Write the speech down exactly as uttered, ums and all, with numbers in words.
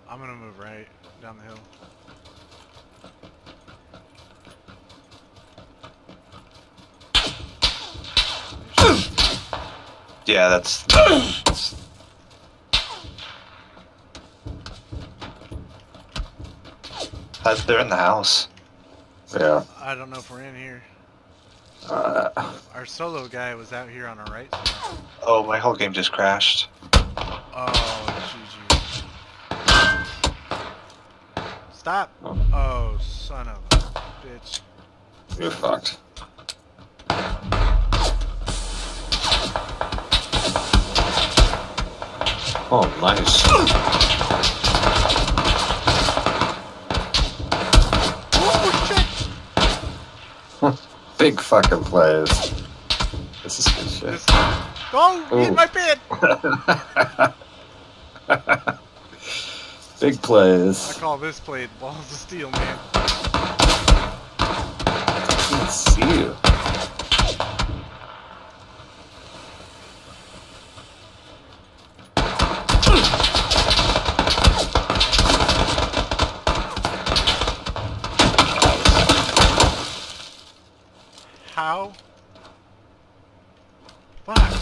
I'm gonna move right down the hill. Yeah, that's... that's Uh, they're in the house. Yeah. I don't know if we're in here. Uh, Our solo guy was out here on our right side. Oh, my whole game just crashed. Oh, G G. Stop! Oh, son of a bitch. you're fucked. Oh, nice. Big fucking plays. This is good shit. This, oh, Ooh. in my bed! Big I plays. call this play balls of steel, man. I can't see you. How? Fuck.